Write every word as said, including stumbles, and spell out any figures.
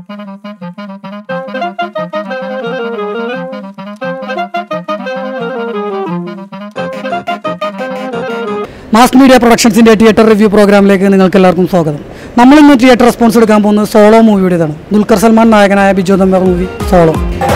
Mass media പ്രൊഡക്ഷൻസിൻ്റെ theatre review പ്രോഗ്രാമിലേക്ക് നിങ്ങൾക്ക് എല്ലാവർക്കും സ്വാഗതം. നമ്മളിന്ന് തിയേറ്റർ റെസ്പോൺസ് എടുക്കാൻ പോകുന്നത് സോളോ മൂവിയുടേതാണ്. ദുൽഖർ സൽമാൻ നായകനായ ബിജു ദമ്പർ മൂവി സോളോ.